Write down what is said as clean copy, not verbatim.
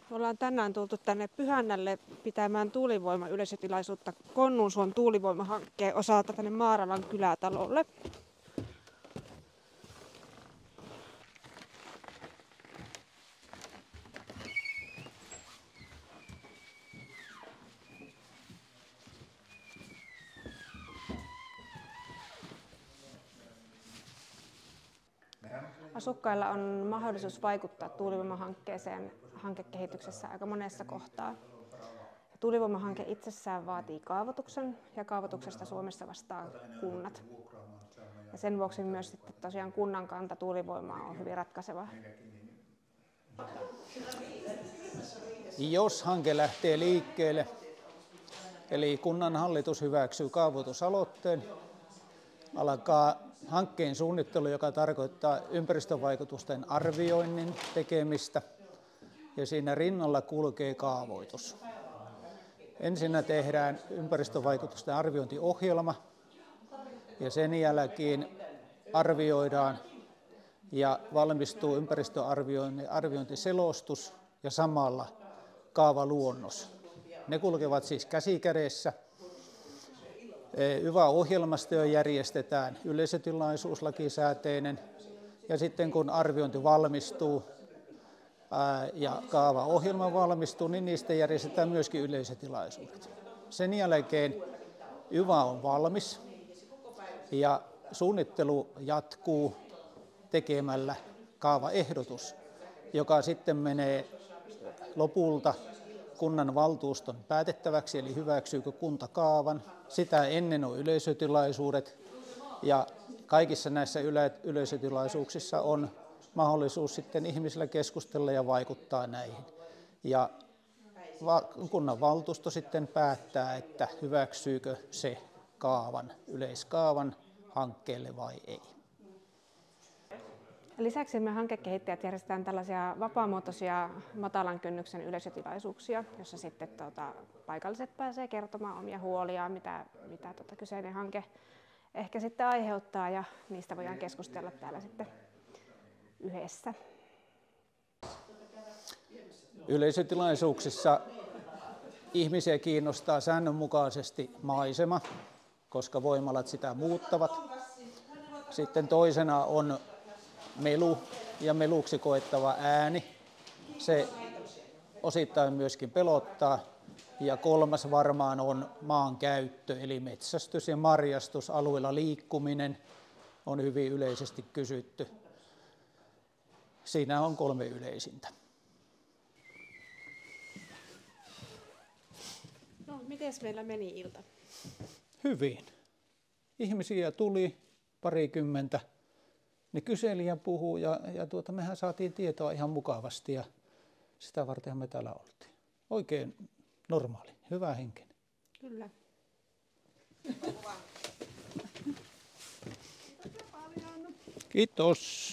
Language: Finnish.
Ollaan tänään tultu tänne Pyhännälle pitämään tuulivoima yleisötilaisuutta Konnunsuon tuulivoimahankkeen osalta tänne Maaralan kylätalolle. Asukkailla on mahdollisuus vaikuttaa tuulivoimahankkeeseen hankekehityksessä aika monessa kohtaa. Tuulivoimahanke itsessään vaatii kaavoituksen ja kaavoituksesta Suomessa vastaa kunnat. Ja sen vuoksi myös sitten tosiaan kunnan kanta tuulivoimaa on hyvin ratkaiseva. Jos hanke lähtee liikkeelle, eli kunnan hallitus hyväksyy kaavoitusaloitteen, alkaa hankkeen suunnittelu, joka tarkoittaa ympäristövaikutusten arvioinnin tekemistä, ja siinä rinnalla kulkee kaavoitus. Ensinnä tehdään ympäristövaikutusten arviointiohjelma, ja sen jälkeen arvioidaan ja valmistuu ympäristöarviointiselostus ja samalla kaavaluonnos. Ne kulkevat siis käsi kädessä. YVA-ohjelmasto järjestetään yleisötilaisuus lakisääteinen, ja sitten kun arviointi valmistuu ja kaavaohjelma valmistuu, niin niistä järjestetään myöskin yleisötilaisuudet. Sen jälkeen YVA on valmis ja suunnittelu jatkuu tekemällä kaavaehdotus, joka sitten menee lopulta kunnanvaltuuston päätettäväksi, eli hyväksyykö kunta kaavan. Sitä ennen on yleisötilaisuudet, ja kaikissa näissä yleisötilaisuuksissa on mahdollisuus sitten ihmisillä keskustella ja vaikuttaa näihin. Ja kunnanvaltuusto sitten päättää, että hyväksyykö se yleiskaavan hankkeelle vai ei. Lisäksi me hankekehittäjät järjestetään tällaisia vapaamuotoisia matalan kynnyksen yleisötilaisuuksia, jossa sitten paikalliset pääsee kertomaan omia huoliaan, mitä kyseinen hanke ehkä sitten aiheuttaa, ja niistä voidaan keskustella täällä sitten yhdessä. Yleisötilaisuuksissa ihmisiä kiinnostaa säännönmukaisesti maisema, koska voimalat sitä muuttavat. Sitten toisena on melu ja meluksi koettava ääni. Se osittain myöskin pelottaa. Ja kolmas varmaan on maankäyttö, eli metsästys ja marjastus, alueella liikkuminen on hyvin yleisesti kysytty. Siinä on 3 yleisintä. No, miten meillä meni ilta? Hyvin. Ihmisiä tuli parikymmentä. Ne kyseli ja puhui, ja mehän saatiin tietoa ihan mukavasti, ja sitä varten me täällä oltiin. Oikein normaali, hyvä henkinen. Kyllä. Kiitos.